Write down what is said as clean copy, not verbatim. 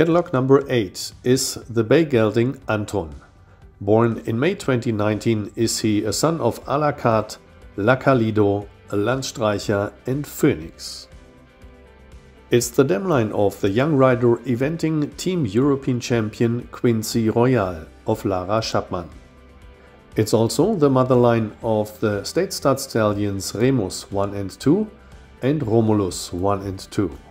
Catalog number 8 is the bay gelding Anton. Born in May 2019 is he a son of Carte, Calido, a Landstreicher and Phoenix. It's the dam line of the young rider eventing Team European champion Quincy Royale of Lara Chapman. It's also the mother line of the state stud stallions Remus 1 and 2 and Romulus 1 and 2.